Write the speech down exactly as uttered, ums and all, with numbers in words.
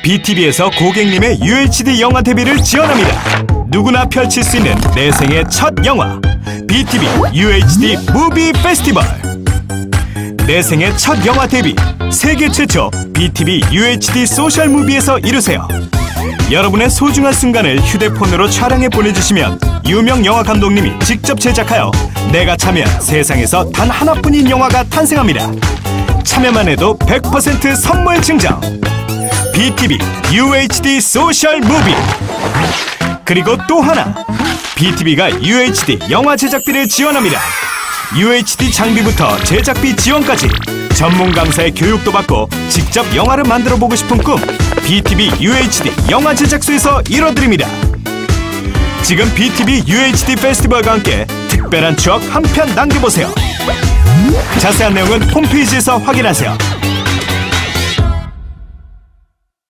비티비에서 고객님의 유에이치디 영화 데뷔를 지원합니다. 누구나 펼칠 수 있는 내 생애 첫 영화 비티비 유에이치디 무비 페스티벌. 내 생애 첫 영화 데뷔 세계 최초 비티비 유에이치디 소셜 무비에서 이루세요. 여러분의 소중한 순간을 휴대폰으로 촬영해 보내주시면 유명 영화 감독님이 직접 제작하여 내가 참여한 세상에서 단 하나뿐인 영화가 탄생합니다. 참여만 해도 백 퍼센트 선물 증정. 비티비 유에이치디 소셜 무비. 그리고 또 하나, 비티비가 유에이치디 영화 제작비를 지원합니다. 유에이치디 장비부터 제작비 지원까지 전문 강사의 교육도 받고 직접 영화를 만들어 보고 싶은 꿈, 비티비 유에이치디 영화 제작소에서 이뤄드립니다. 지금 비티비 유에이치디 페스티벌과 함께 특별한 추억 한 편 남겨보세요. 자세한 내용은 홈페이지에서 확인하세요.